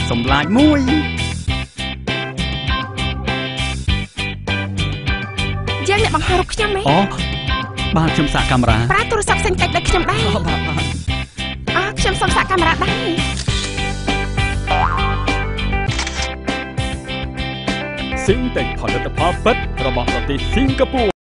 សម្លាញ់មួយយើងអ្នកបង្ហោះរូបខ្ញុំហ៎អូបាទខ្ញុំសាកកាមេរ៉ាប្រើទូរស័ព្ទផ្សេងតិចដូចខ្ញុំដែរបាទខ្ញុំសុំសាកកាមេរ៉ាដែរស៊ីងតែផលិតផលពិតរបស់ប្រទេសសិង្ហបុរី